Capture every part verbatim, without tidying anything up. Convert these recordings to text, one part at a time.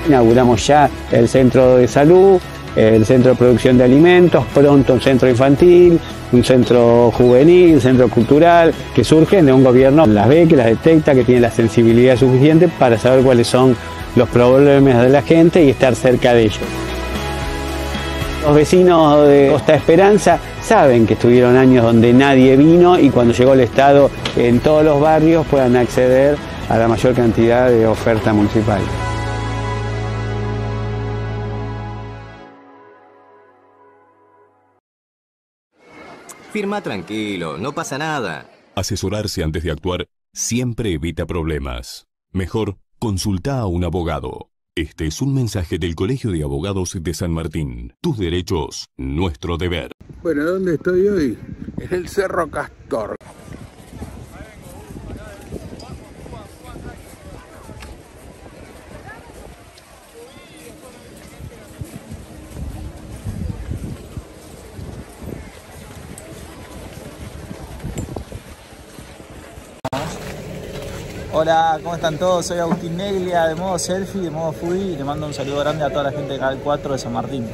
Inauguramos ya el centro de salud, el centro de producción de alimentos, pronto un centro infantil, un centro juvenil, un centro cultural, que surgen de un gobierno que las ve, que las detecta, que tiene la sensibilidad suficiente para saber cuáles son los problemas de la gente y estar cerca de ellos. Los vecinos de Costa Esperanza saben que estuvieron años donde nadie vino y cuando llegó el Estado en todos los barrios puedan acceder a la mayor cantidad de oferta municipal. Firma tranquilo, no pasa nada. Asesorarse antes de actuar siempre evita problemas. Mejor, consulta a un abogado. Este es un mensaje del Colegio de Abogados de San Martín. Tus derechos, nuestro deber. Bueno, ¿dónde estoy hoy? En el Cerro Castor. Hola, ¿cómo están todos? Soy Agustín Neglia, de modo selfie, de modo foodie, y le mando un saludo grande a toda la gente de Canal cuatro de San Martín.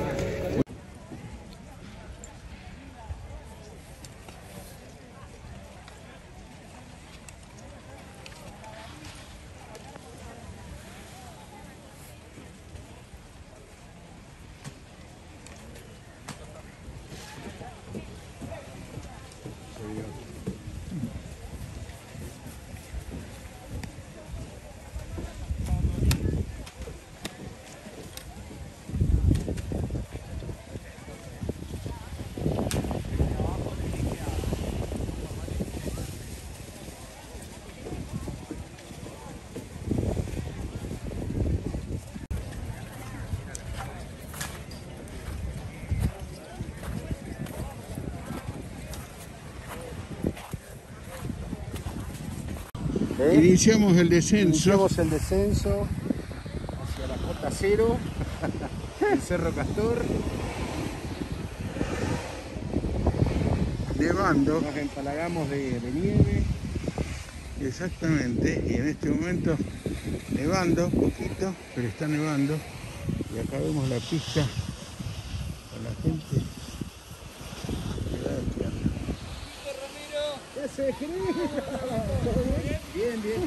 ¿Eh? Iniciamos el descenso. Iniciamos el descenso hacia la cota cero, el Cerro Castor. Nevando. Nos empalagamos de, de nieve. Exactamente, y en este momento nevando poquito, pero está nevando. Y acá vemos la pista con la gente. ¿Qué haces, querido? Bien, bien.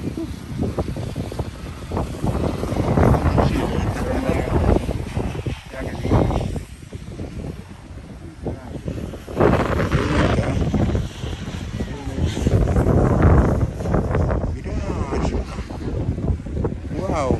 Wow.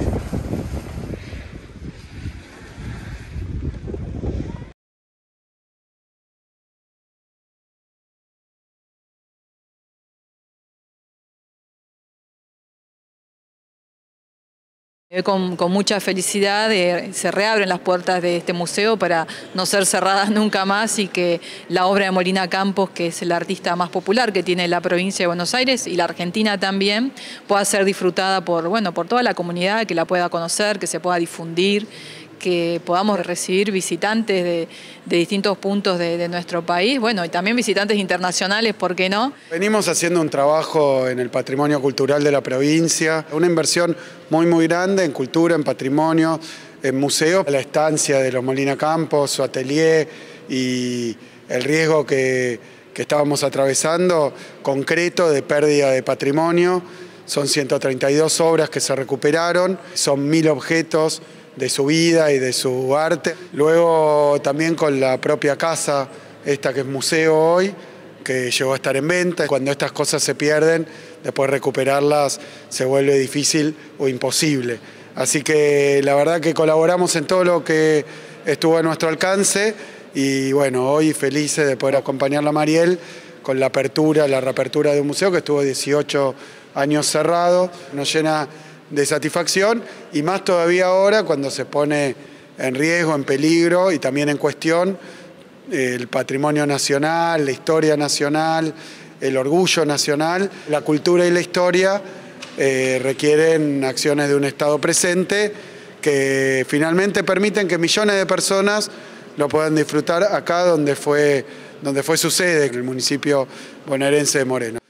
Con, con mucha felicidad eh, se reabren las puertas de este museo para no ser cerradas nunca más y que la obra de Molina Campos, que es el artista más popular que tiene la provincia de Buenos Aires y la Argentina también, pueda ser disfrutada por, bueno, por toda la comunidad, que la pueda conocer, que se pueda difundir, que podamos recibir visitantes de, de distintos puntos de, de nuestro país, bueno, y también visitantes internacionales, ¿por qué no? Venimos haciendo un trabajo en el patrimonio cultural de la provincia, una inversión muy muy grande en cultura, en patrimonio, en museo, la estancia de los Molina Campos, su atelier y el riesgo que, que estábamos atravesando concreto de pérdida de patrimonio. Son ciento treinta y dos obras que se recuperaron, son mil objetos de su vida y de su arte. Luego también con la propia casa, esta que es museo hoy, que llegó a estar en venta. Cuando estas cosas se pierden, después recuperarlas se vuelve difícil o imposible. Así que la verdad que colaboramos en todo lo que estuvo a nuestro alcance y bueno, hoy felices de poder acompañarla a Mariel con la apertura, la reapertura de un museo que estuvo dieciocho años cerrado. Nos llena de satisfacción y más todavía ahora cuando se pone en riesgo, en peligro y también en cuestión el patrimonio nacional, la historia nacional, el orgullo nacional. La cultura y la historia eh, requieren acciones de un Estado presente que finalmente permiten que millones de personas lo puedan disfrutar acá donde fue, donde fue su sede, el municipio bonaerense de Moreno. En un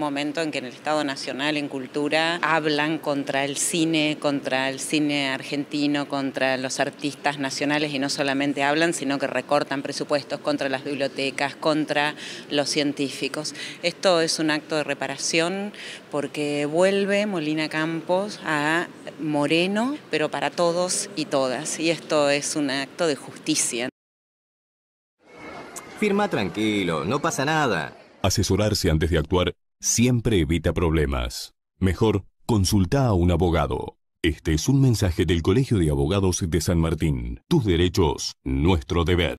momento en que en el Estado Nacional en Cultura hablan contra el cine, contra el cine argentino, contra los artistas nacionales, y no solamente hablan, sino que recortan presupuestos contra las bibliotecas, contra los científicos. Esto es un acto de reparación porque vuelve Molina Campos a Moreno, pero para todos y todas, y esto es un acto de justicia. Firma tranquilo, no pasa nada. Asesorarse antes de actuar siempre evita problemas. Mejor, consulta a un abogado. Este es un mensaje del Colegio de Abogados de San Martín. Tus derechos, nuestro deber.